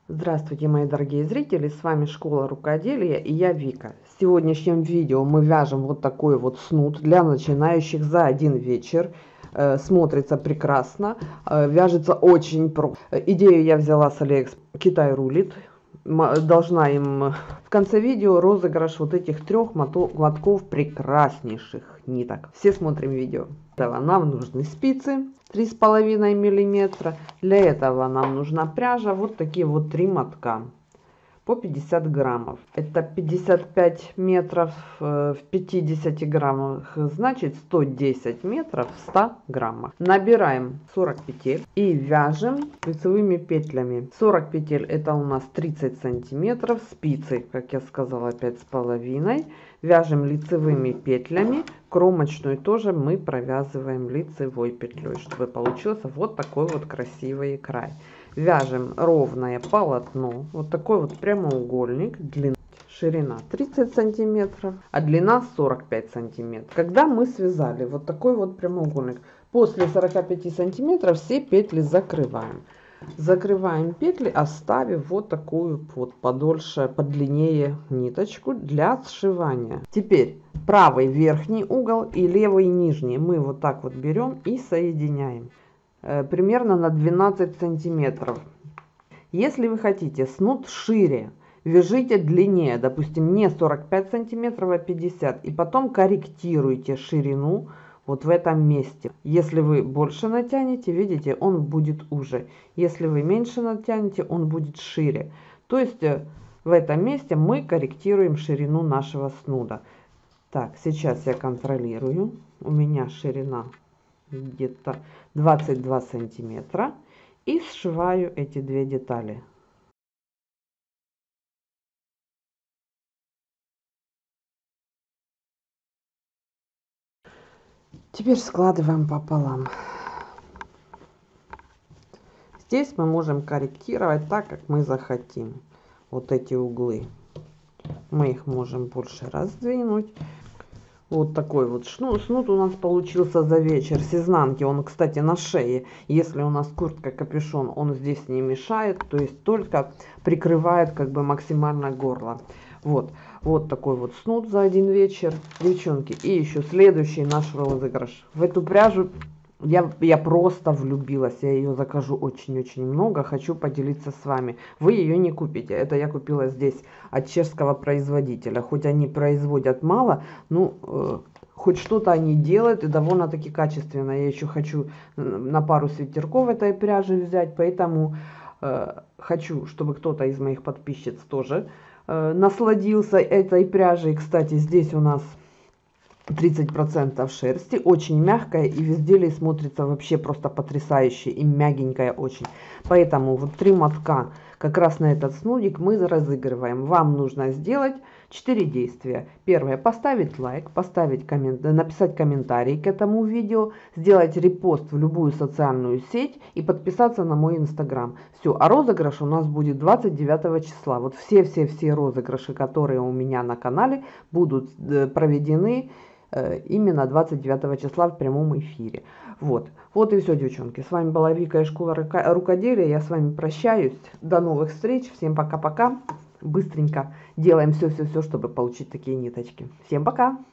Здравствуйте, мои дорогие зрители, с вами Школа Рукоделия и я Вика. В сегодняшнем видео мы вяжем вот такой вот снуд для начинающих за один вечер. Смотрится прекрасно, вяжется очень просто. Идею я взяла с Алиэкспресс, Китай рулит. Должна им в конце видео розыгрыш вот этих 3 мотков прекраснейших ниток. Все смотрим видео. Для этого нам нужны спицы 3,5 миллиметра. Для этого нам нужна пряжа. Вот такие вот 3 мотка по 50 граммов. Это 55 метров в 50 граммах, значит 110 метров в 100 граммах. Набираем 40 петель и вяжем лицевыми петлями. 40 петель это у нас 30 сантиметров. Спицы, как я сказала, 5,5. Вяжем лицевыми петлями. Кромочную тоже мы провязываем лицевой петлей, чтобы получился вот такой вот красивый край. Вяжем ровное полотно, вот такой вот прямоугольник, длина, ширина 30 сантиметров, а длина 45 сантиметров. Когда мы связали вот такой вот прямоугольник, после 45 сантиметров все петли закрываем. Закрываем петли, оставив вот такую вот подольше, подлиннее ниточку для сшивания. Теперь правый верхний угол и левый нижний мы вот так вот берем и соединяем. Примерно на 12 сантиметров. Если вы хотите снуд шире, вяжите длиннее, допустим, не 45 сантиметров, а 50, и потом корректируйте ширину вот в этом месте. Если вы больше натянете, видите, он будет уже. Если вы меньше натянете, он будет шире. То есть в этом месте мы корректируем ширину нашего снуда. Так, сейчас я контролирую. У меня ширина где-то 22 сантиметра и сшиваю эти две детали. Теперь складываем пополам. Здесь мы можем корректировать так, как мы захотим. Вот эти углы мы их можем больше раздвинуть. Вот такой вот снуд у нас получился за вечер с изнанки. Он, кстати, на шее. Если у нас куртка капюшон, он здесь не мешает, то есть только прикрывает как бы максимально горло. Вот такой вот снуд за один вечер, девчонки. И еще следующий наш розыгрыш. В эту пряжу я просто влюбилась. Я ее закажу очень-очень много. Хочу поделиться с вами. Вы ее не купите. Это я купила здесь от чешского производителя. Хоть они производят мало, ну, хоть что-то они делают и довольно-таки качественно. Я еще хочу на пару свитерков этой пряжи взять. Поэтому хочу, чтобы кто-то из моих подписчиц тоже насладился этой пряжей. Кстати, здесь у нас 30% шерсти, очень мягкая и в изделии смотрится вообще просто потрясающе и мягенькая очень. Поэтому вот 3 мотка как раз на этот снудик мы разыгрываем. Вам нужно сделать 4 действия. Первое: поставить лайк, написать комментарий к этому видео, сделать репост в любую социальную сеть и подписаться на мой инстаграм. Все, а розыгрыш у нас будет 29 числа. Вот все розыгрыши, которые у меня на канале, будут проведены именно 29 числа в прямом эфире. Вот и все, девчонки. С вами была Вика из Школы Рукоделия. Я с вами прощаюсь. До новых встреч. Всем пока-пока. Быстренько делаем все, чтобы получить такие ниточки. Всем пока.